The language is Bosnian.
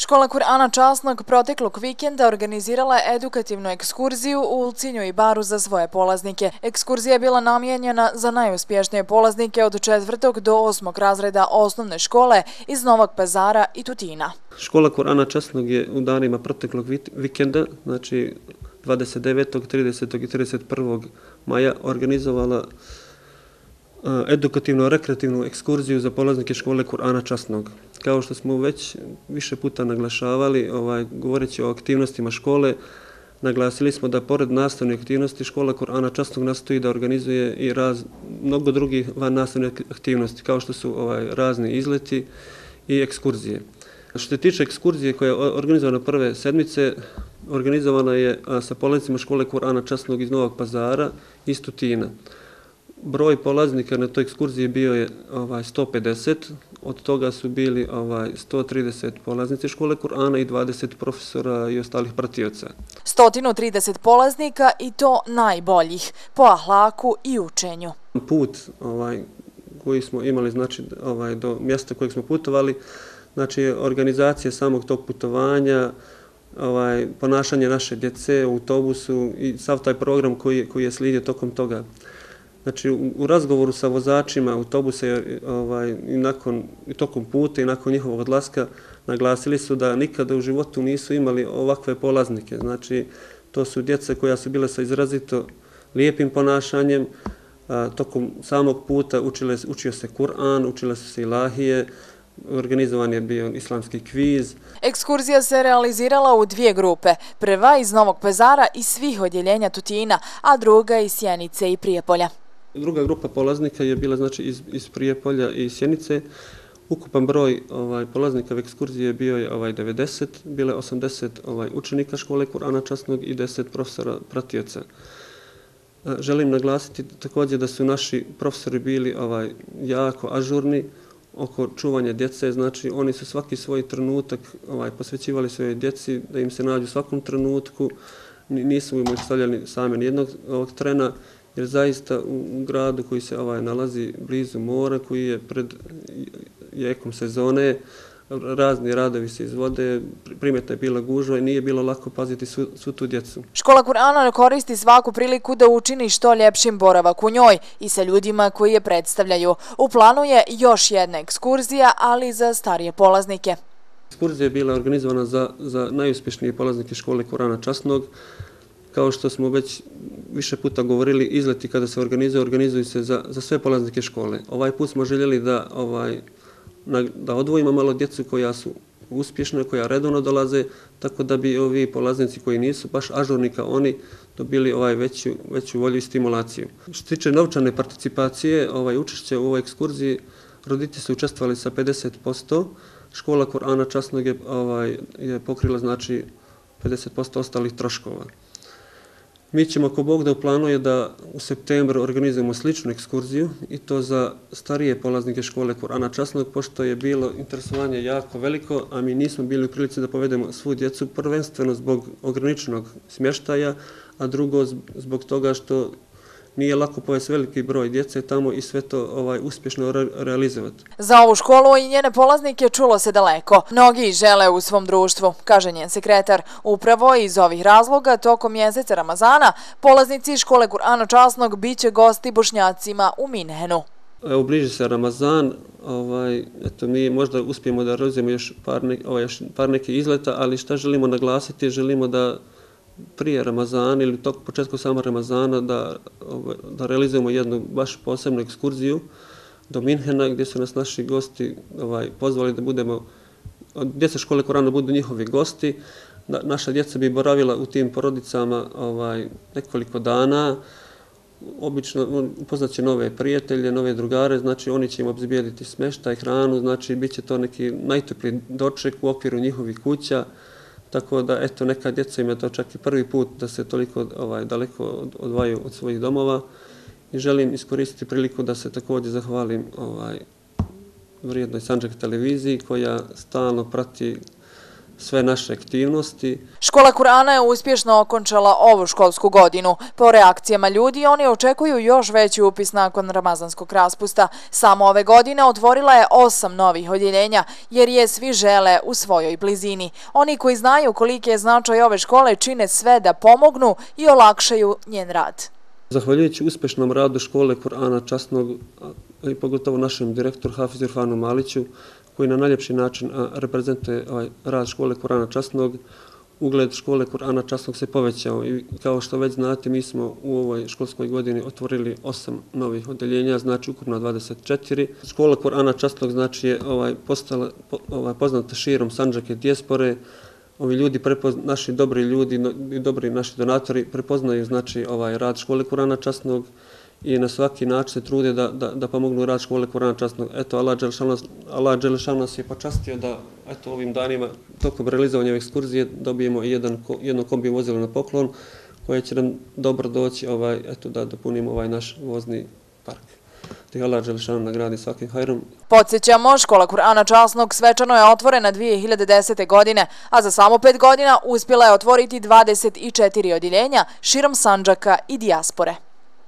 Škola Kur'ana Časnog proteklog vikenda organizirala je edukativnu ekskurziju u Ulcinju i Baru za svoje polaznike. Ekskurzija je bila namijenjena za najuspješnije polaznike od 4. do 8. razreda osnovne škole iz Novog Pazara i Tutina. Škola Kur'ana Časnog je u danima proteklog vikenda, znači 29., 30. i 31. maja organizovala edukativno-rekreativnu ekskurziju za polaznike škole Kur'ana Časnog. Kao što smo već više puta naglašavali, govoreći o aktivnostima škole, naglasili smo da pored nastavne aktivnosti škola Kur'ana Časnog nastoji da organizuje i mnogo drugih vannastavne aktivnosti, kao što su razni izleti i ekskurzije. Što se tiče ekskurzije koja je organizovana prve sedmice, organizovana je sa polaznicima škole Kur'ana Časnog iz Novog Pazara i iz Tutina. Broj polaznika na toj ekskurziji bio je 150, od toga su bili 130 polaznici škole Kur'ana i 20 profesora i ostalih pratioca. 130 polaznika i to najboljih, po ahlaku i učenju. Put koji smo imali, znači do mjesta kojeg smo putovali, znači organizacija samog tog putovanja, ponašanje naše djece u autobusu i sav taj program koji je slijedio tokom toga. Znači, u razgovoru sa vozačima autobusa i tokom puta i nakon njihovog odlaska naglasili su da nikada u životu nisu imali ovakve polaznike. Znači, to su djeca koja su bile sa izrazito lijepim ponašanjem. Tokom samog puta učio se Kur'an, učile su se ilahije, organizovan je bio islamski kviz. Ekskurzija se realizirala u dvije grupe. Prva iz Novog Pazara i svih odjeljenja Tutina, a druga iz Sjenice i Prijepolja. Druga grupa polaznika je bila znači iz Prijepolja i Sjenice. Ukupan broj polaznika u ekskurziji bio je 90, bile 80 učenika škole Kur'ana Časnog i 10 profesora pratioca. Želim naglasiti također da su naši profesori bili jako ažurni oko čuvanja djece, znači oni su svaki svoj trenutak posvećivali svojoj djeci da im se nađu u svakom trenutku, nisu im ostavljali same nijednog trena, jer zaista u gradu koji se nalazi blizu mora, koji je pred jekom sezone, razni radovi se izvode, primjetna je bila gužva i nije bilo lako paziti svu tu djecu. Škola Kur'ana koristi svaku priliku da učini što ljepšim boravak u njoj i sa ljudima koji je predstavljaju. U planu je još jedna ekskurzija, ali za starije polaznike. Ekskurzija je bila organizovana za najuspješnije polaznike škole Kur'ana Časnog. Kao što smo već više puta govorili, izleti kada se organizuju se za sve polaznike škole. Ovaj put smo željeli da odvojimo malo djecu koja su uspješna, koja redovno dolaze, tako da bi ovi polaznici koji nisu baš ažurni kao oni dobili veću volju i stimulaciju. Što se tiče novčane participacije, učešće u ovoj ekskurziji, roditelji su učestvovali sa 50%, škola Kur'ana Časnog je pokrila znači 50% ostalih troškova. Mi ćemo, ako Bog da, u planu je da u septembru organizujemo sličnu ekskurziju i to za starije polaznike škole Kur'ana Časnog, pošto je bilo interesovanje jako veliko, a mi nismo bili u prilici da povedemo svu djecu, prvenstveno zbog ograničenog smještaja, a drugo zbog toga što nije lako povesti veliki broj djece tamo i sve to uspješno realizovati. Za ovu školu i njene polaznike čulo se daleko. Mnogi žele u svom društvu, kaže njen sekretar. Upravo iz ovih razloga, tokom mjeseca Ramazana, polaznici škole Kur'ana Časnog bit će gosti Bošnjacima u Minhenu. Evo, bliži se Ramazan, mi možda uspijemo da realizujemo još par nekih izleta, ali šta želimo naglasiti? Želimo da prije Ramazana ili početku sama Ramazana da realizujemo jednu baš posebnu ekskurziju do Minhena gdje su nas naši gosti pozvali da budemo, djeca škole Kur'ana budu njihovi gosti. Naša djeca bi boravila u tim porodicama nekoliko dana, obično upoznaće nove prijatelje, nove drugare, znači oni će im obezbijediti smještaj, hranu, znači bit će to neki najtopliji doček u okviru njihovih kuća. Tako da, neka djeca im je to čak i prvi put da se toliko daleko odvajaju od svojih domova i želim iskoristiti priliku da se također zahvalim vrijednoj Sandžak televiziji koja stalno prati sve naše aktivnosti. Škola Kur'ana je uspješno okončala ovu školsku godinu. Po reakcijama ljudi oni očekuju još veći upis nakon ramazanskog raspusta. Samo ove godine otvorila je 8 novih odjeljenja jer je svi žele u svojoj blizini. Oni koji znaju koliki je značaj ove škole čine sve da pomognu i olakšaju njen rad. Zahvaljujući uspješnom radu škole Kur'ana časnog i pogotovo našem direktoru Hafizu Irfanu Maliću, koji na najljepši način reprezentuje rad škole Kur'ana časnog, ugled škole Kur'ana časnog se povećao i kao što već znate mi smo u ovoj školskoj godini otvorili 8 novih odeljenja, znači ukupno 24. Škola Kur'ana časnog znači je postala poznata širom Sandžaka i dijaspore. Ovi ljudi, naši dobri ljudi i dobri naši donatori prepoznaju znači rad škole Kur'ana časnog i na svaki način se trude da pomognu rad škole Kur'ana časnog. Eto, Allah Đelešanu nas je počastio da ovim danima tokom realizovanja ove ekskurzije dobijemo jedno kombi vozilo na poklon koje će nam dobro doći da dopunimo naš vozni park. Allah Đelešanu nagradi svakim hajrom. Podsjećamo, škola Kur'ana časnog svečano je otvorena 2010. godine, a za samo 5 godina uspjela je otvoriti 24 odjeljenja širom Sandžaka i dijaspore.